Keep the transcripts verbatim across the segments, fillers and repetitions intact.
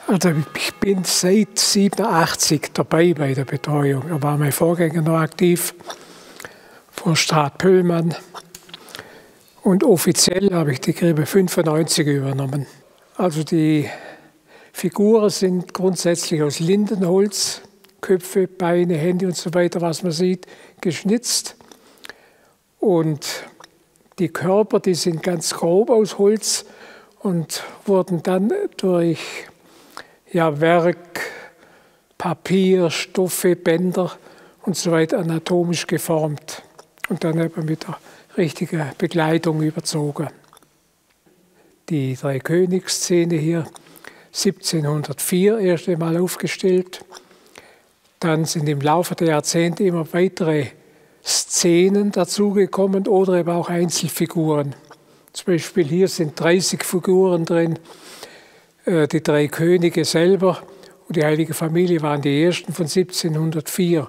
Also ich bin seit siebenundachtzig dabei bei der Betreuung. Da war mein Vorgänger noch aktiv, von Strat Pöllmann. Und offiziell habe ich die Krippe fünfundneunzig übernommen. Also die Figuren sind grundsätzlich aus Lindenholz, Köpfe, Beine, Hände und so weiter, was man sieht, geschnitzt. Und die Körper, die sind ganz grob aus Holz und wurden dann durch ja, Werk, Papier, Stoffe, Bänder und so weiter anatomisch geformt und dann eben mit der richtigen Bekleidung überzogen. Die Dreikönigsszene hier siebzehnhundertvier erst einmal aufgestellt. Dann sind im Laufe der Jahrzehnte immer weitere Szenen dazugekommen oder eben auch Einzelfiguren. Zum Beispiel hier sind dreißig Figuren drin. Die drei Könige selber und die Heilige Familie waren die ersten von siebzehnhundertvier.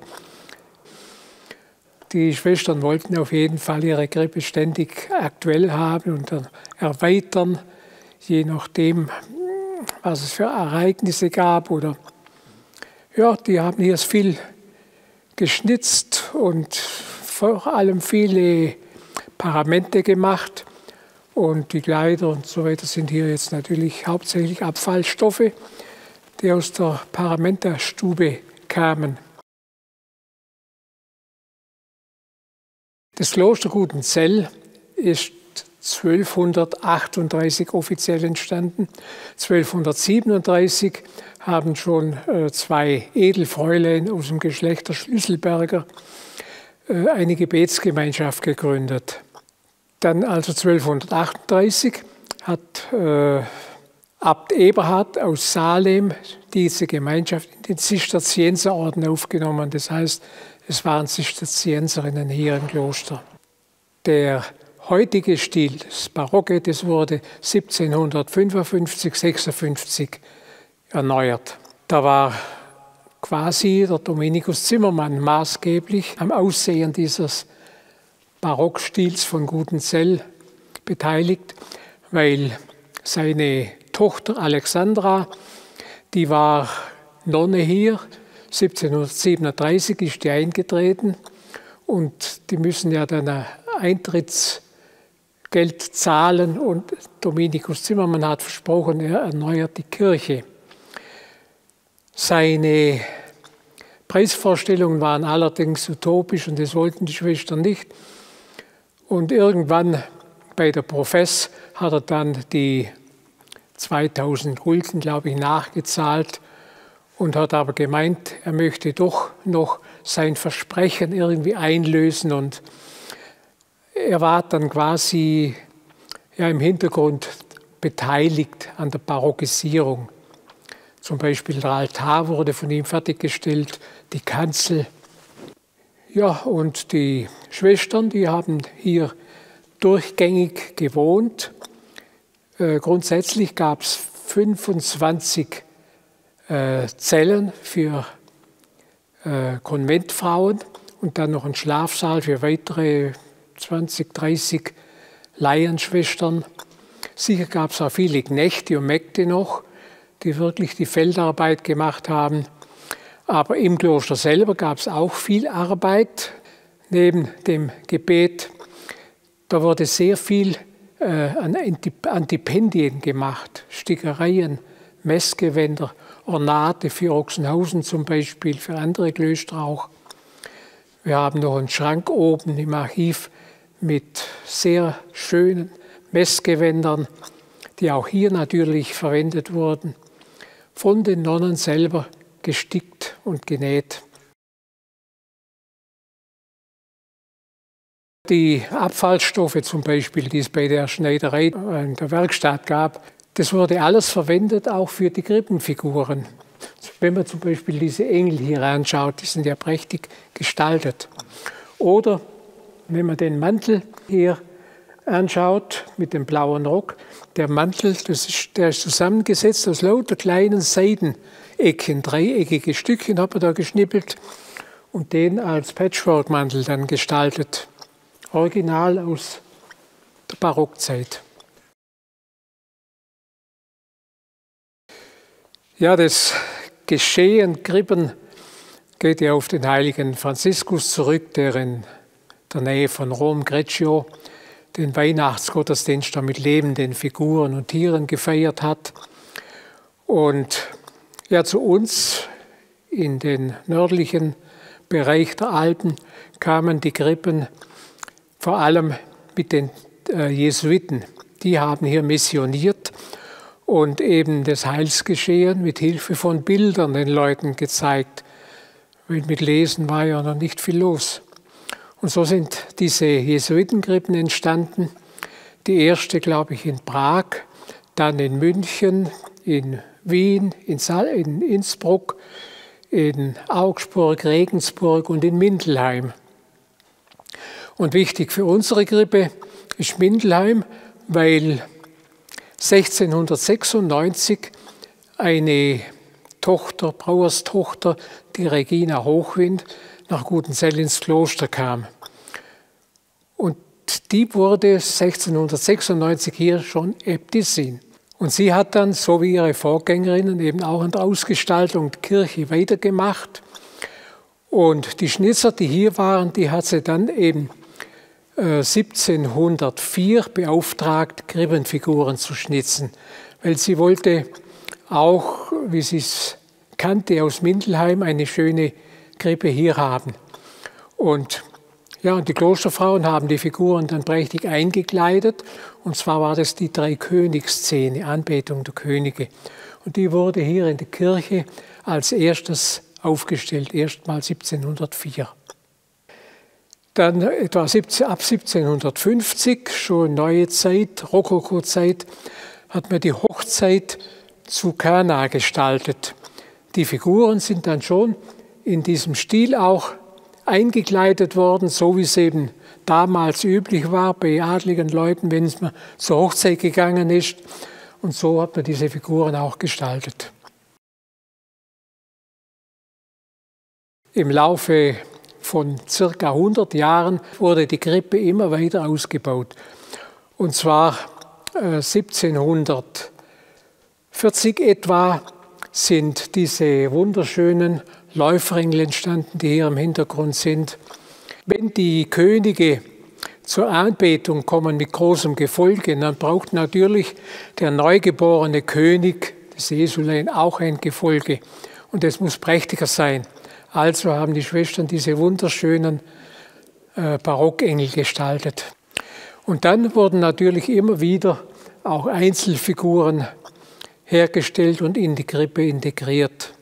Die Schwestern wollten auf jeden Fall ihre Krippe ständig aktuell haben und dann erweitern, je nachdem, was es für Ereignisse gab. Oder ja, die haben hier viel geschnitzt und vor allem viele Paramente gemacht. Und die Kleider und so weiter sind hier jetzt natürlich hauptsächlich Abfallstoffe, die aus der Paramenterstube kamen. Das Kloster Gutenzell ist zwölfhundertachtunddreißig offiziell entstanden. zwölfhundertsiebenunddreißig haben schon äh, zwei Edelfräulein aus dem Geschlecht der Schlüsselberger äh, eine Gebetsgemeinschaft gegründet. Dann also zwölfhundertachtunddreißig hat äh, Abt Eberhard aus Salem diese Gemeinschaft in den Zisterzienserorden aufgenommen. Das heißt, es waren Zisterzienserinnen hier im Kloster. Der heutige Stil, das Barocke, das wurde siebzehnhundertfünfundfünfzig, sechsundfünfzig erneuert. Da war quasi der Dominikus Zimmermann maßgeblich am Aussehen dieses Barockstils von Gutenzell beteiligt, weil seine Tochter Alexandra, die war Nonne hier, siebzehnhundertsiebenunddreißig ist die eingetreten und die müssen ja dann ein Eintrittsgeld zahlen und Dominikus Zimmermann hat versprochen, er erneuert die Kirche. Seine Preisvorstellungen waren allerdings utopisch und das wollten die Schwestern nicht. Und irgendwann bei der Profess hat er dann die zweitausend Gulden, glaube ich, nachgezahlt und hat aber gemeint, er möchte doch noch sein Versprechen irgendwie einlösen. Und er war dann quasi ja, im Hintergrund beteiligt an der Barockisierung. Zum Beispiel der Altar wurde von ihm fertiggestellt, die Kanzel. Ja, und die Schwestern, die haben hier durchgängig gewohnt. Äh, grundsätzlich gab es fünfundzwanzig äh, Zellen für äh, Konventfrauen und dann noch einen Schlafsaal für weitere zwanzig, dreißig Laienschwestern. Sicher gab es auch viele Knechte und Mägde noch, die wirklich die Feldarbeit gemacht haben. Aber im Kloster selber gab es auch viel Arbeit neben dem Gebet. Da wurde sehr viel äh, an Antipendien gemacht, Stickereien, Messgewänder, Ornate für Ochsenhausen zum Beispiel, für andere Klöster auch. Wir haben noch einen Schrank oben im Archiv mit sehr schönen Messgewändern, die auch hier natürlich verwendet wurden, von den Nonnen selber gestickt und genäht. Die Abfallstoffe zum Beispiel, die es bei der Schneiderei in der Werkstatt gab, das wurde alles verwendet, auch für die Krippenfiguren. Wenn man zum Beispiel diese Engel hier anschaut, die sind ja prächtig gestaltet. Oder wenn man den Mantel hier anschaut mit dem blauen Rock, der Mantel, das ist, der ist zusammengesetzt aus lauter kleinen Seidenecken, dreieckige Stückchen hat man da geschnippelt und den als Patchwork-Mantel dann gestaltet. Original aus der Barockzeit. Ja, das Geschehen Krippen geht ja auf den heiligen Franziskus zurück, der in der Nähe von Rom, Greccio, den Weihnachtsgottesdienst mit lebenden Figuren und Tieren gefeiert hat. Und ja, zu uns in den nördlichen Bereich der Alpen kamen die Krippen vor allem mit den äh, Jesuiten. Die haben hier missioniert und eben das Heilsgeschehen mit Hilfe von Bildern den Leuten gezeigt. Weil mit Lesen war ja noch nicht viel los. Und so sind diese Jesuitenkrippen entstanden. Die erste, glaube ich, in Prag, dann in München, in Wien, in, Saal, in Innsbruck, in Augsburg, Regensburg und in Mindelheim. Und wichtig für unsere Krippe ist Mindelheim, weil sechzehnhundertsechsundneunzig eine Tochter, Brauerstochter, die Regina Hochwind, nach Gutenzell ins Kloster kam. Und die wurde sechzehnhundertsechsundneunzig hier schon Äbtissin. Und sie hat dann, so wie ihre Vorgängerinnen, eben auch an der Ausgestaltung der Kirche weitergemacht. Und die Schnitzer, die hier waren, die hat sie dann eben äh, siebzehnhundertvier beauftragt, Krippenfiguren zu schnitzen. Weil sie wollte auch, wie sie es kannte, aus Mindelheim eine schöne Krippe hier haben. Und ja, die Klosterfrauen haben die Figuren dann prächtig eingekleidet. Und zwar war das die Dreikönigsszene, Anbetung der Könige. Und die wurde hier in der Kirche als erstes aufgestellt, erstmals siebzehnhundertvier. Dann etwa ab siebzehnhundertfünfzig, schon neue Zeit, Rokoko-Zeit, hat man die Hochzeit zu Kana gestaltet. Die Figuren sind dann schon in diesem Stil auch eingekleidet worden, so wie es eben damals üblich war bei adligen Leuten, wenn es mal zur Hochzeit gegangen ist. Und so hat man diese Figuren auch gestaltet. Im Laufe von circa hundert Jahren wurde die Krippe immer weiter ausgebaut. Und zwar äh, siebzehnhundertvierzig etwa sind diese wunderschönen Läuferengel entstanden, die hier im Hintergrund sind. Wenn die Könige zur Anbetung kommen mit großem Gefolge, dann braucht natürlich der neugeborene König, das Jesulein, auch ein Gefolge. Und das muss prächtiger sein. Also haben die Schwestern diese wunderschönen äh, Barockengel gestaltet. Und dann wurden natürlich immer wieder auch Einzelfiguren hergestellt und in die Krippe integriert.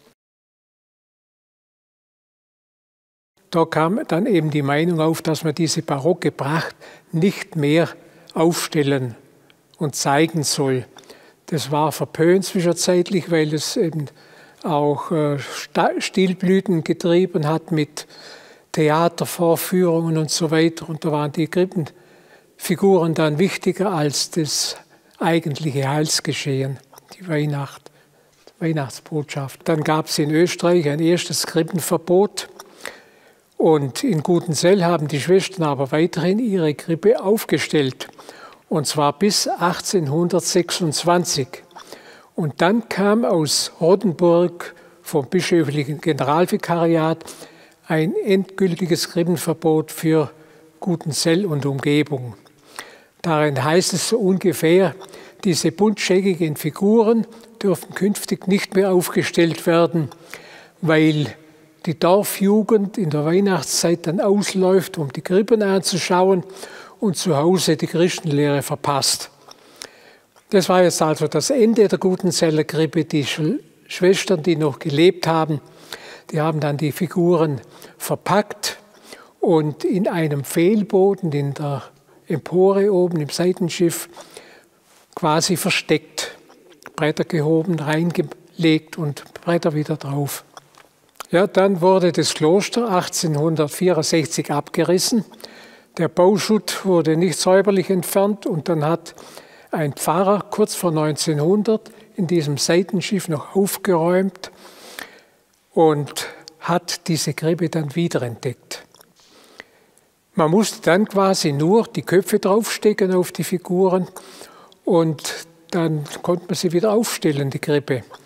Da kam dann eben die Meinung auf, dass man diese barocke Pracht nicht mehr aufstellen und zeigen soll. Das war verpönt zwischenzeitlich, weil es eben auch äh, Stilblüten getrieben hat mit Theatervorführungen und so weiter. Und da waren die Krippenfiguren dann wichtiger als das eigentliche Heilsgeschehen, die Weihnacht, die Weihnachtsbotschaft. Dann gab es in Österreich ein erstes Krippenverbot. Und in Gutenzell haben die Schwestern aber weiterhin ihre Krippe aufgestellt. Und zwar bis achtzehnhundertsechsundzwanzig. Und dann kam aus Rodenburg vom bischöflichen Generalvikariat ein endgültiges Krippenverbot für Gutenzell und Umgebung. Darin heißt es so ungefähr, diese buntscheckigen Figuren dürfen künftig nicht mehr aufgestellt werden, weil die Dorfjugend in der Weihnachtszeit dann ausläuft, um die Krippen anzuschauen und zu Hause die Christenlehre verpasst. Das war jetzt also das Ende der Gutenzeller Krippe. Die Schwestern, die noch gelebt haben, die haben dann die Figuren verpackt und in einem Pfehlboden in der Empore oben im Seitenschiff quasi versteckt, Bretter gehoben, reingelegt und Bretter wieder drauf. Ja, dann wurde das Kloster achtzehnhundertvierundsechzig abgerissen. Der Bauschutt wurde nicht säuberlich entfernt und dann hat ein Pfarrer kurz vor neunzehnhundert in diesem Seitenschiff noch aufgeräumt und hat diese Krippe dann wiederentdeckt. Man musste dann quasi nur die Köpfe draufstecken auf die Figuren und dann konnte man sie wieder aufstellen, die Krippe.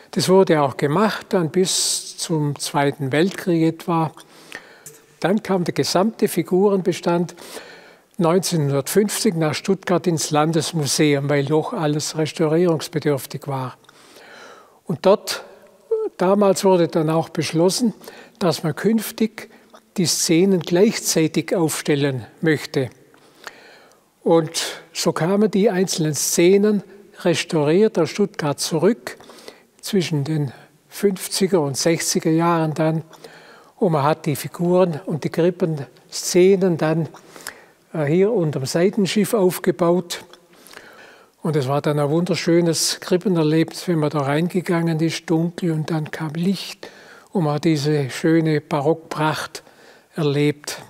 Das wurde auch gemacht, dann bis zum Zweiten Weltkrieg etwa. Dann kam der gesamte Figurenbestand neunzehnhundertfünfzig nach Stuttgart ins Landesmuseum, weil doch alles restaurierungsbedürftig war. Und dort, damals wurde dann auch beschlossen, dass man künftig die Szenen gleichzeitig aufstellen möchte. Und so kamen die einzelnen Szenen restauriert aus Stuttgart zurück, zwischen den fünfziger und sechziger Jahren dann. Und man hat die Figuren und die Krippenszenen dann hier unterm Seitenschiff aufgebaut. Und es war dann ein wunderschönes Krippenerlebnis, wenn man da reingegangen ist, dunkel, und dann kam Licht und man hat diese schöne Barockpracht erlebt.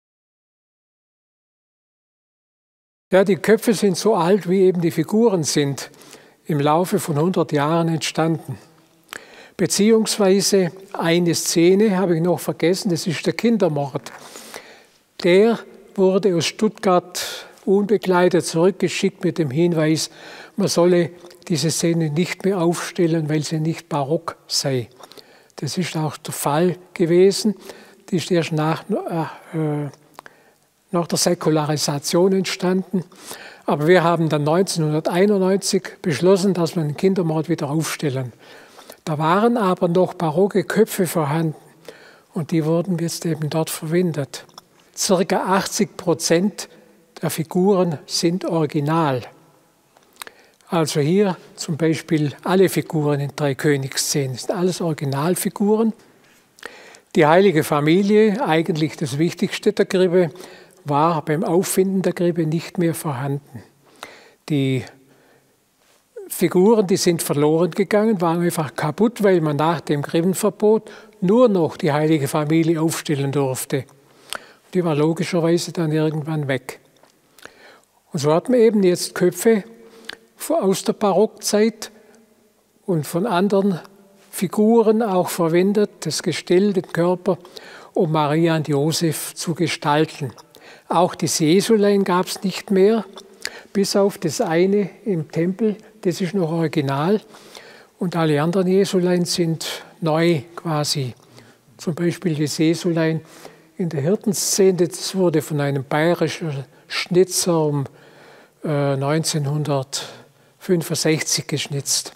Ja, die Köpfe sind so alt, wie eben die Figuren sind, im Laufe von hundert Jahren entstanden. Beziehungsweise eine Szene habe ich noch vergessen, das ist der Kindermord. Der wurde aus Stuttgart unbegleitet zurückgeschickt mit dem Hinweis, man solle diese Szene nicht mehr aufstellen, weil sie nicht barock sei. Das ist auch der Fall gewesen. Die ist erst nach, äh, nach der Säkularisation entstanden. Aber wir haben dann neunzehnhunderteinundneunzig beschlossen, dass wir den Kindermord wieder aufstellen. Da waren aber noch barocke Köpfe vorhanden und die wurden jetzt eben dort verwendet. Circa achtzig Prozent der Figuren sind original. Also hier zum Beispiel alle Figuren in drei Königsszenen, das sind alles Originalfiguren. Die heilige Familie, eigentlich das Wichtigste der Krippe, war beim Auffinden der Krippe nicht mehr vorhanden. Die Figuren, die sind verloren gegangen, waren einfach kaputt, weil man nach dem Krippenverbot nur noch die heilige Familie aufstellen durfte. Die war logischerweise dann irgendwann weg. Und so hat man eben jetzt Köpfe aus der Barockzeit und von anderen Figuren auch verwendet, das Gestell, den Körper, um Maria und Josef zu gestalten. Auch das Jesulein gab es nicht mehr, bis auf das eine im Tempel, das ist noch original. Und alle anderen Jesulein sind neu quasi. Zum Beispiel das Jesulein in der Hirtenszene, das wurde von einem bayerischen Schnitzer um äh, neunzehnhundertfünfundsechzig geschnitzt.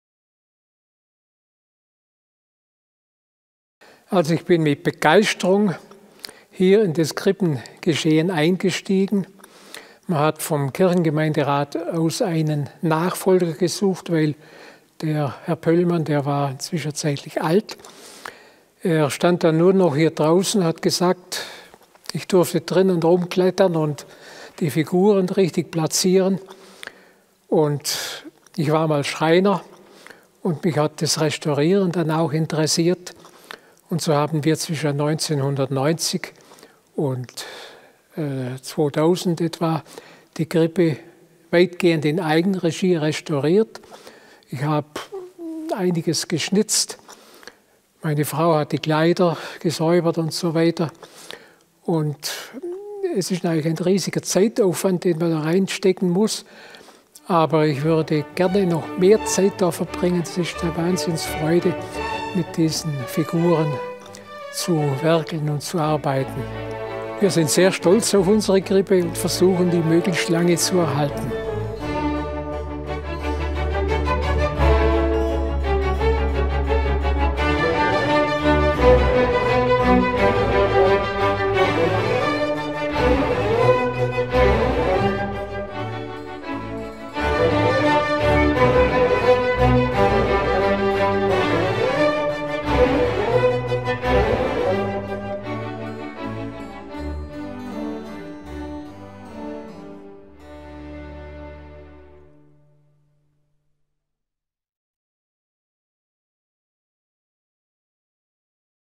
Also ich bin mit Begeisterung hier in das Krippengeschehen eingestiegen. Man hat vom Kirchengemeinderat aus einen Nachfolger gesucht, weil der Herr Pöllmann, der war zwischenzeitlich alt. Er stand dann nur noch hier draußen, hat gesagt, ich durfte drinnen rumklettern und die Figuren richtig platzieren. Und ich war mal Schreiner und mich hat das Restaurieren dann auch interessiert. Und so haben wir zwischen neunzehnhundertneunzig und äh, zweitausend etwa die Krippe weitgehend in Eigenregie restauriert. Ich habe einiges geschnitzt. Meine Frau hat die Kleider gesäubert und so weiter. Und es ist eigentlich ein riesiger Zeitaufwand, den man da reinstecken muss. Aber ich würde gerne noch mehr Zeit da verbringen. Es ist eine Wahnsinnsfreude, mit diesen Figuren zu werkeln und zu arbeiten. Wir sind sehr stolz auf unsere Krippe und versuchen, die möglichst lange zu erhalten.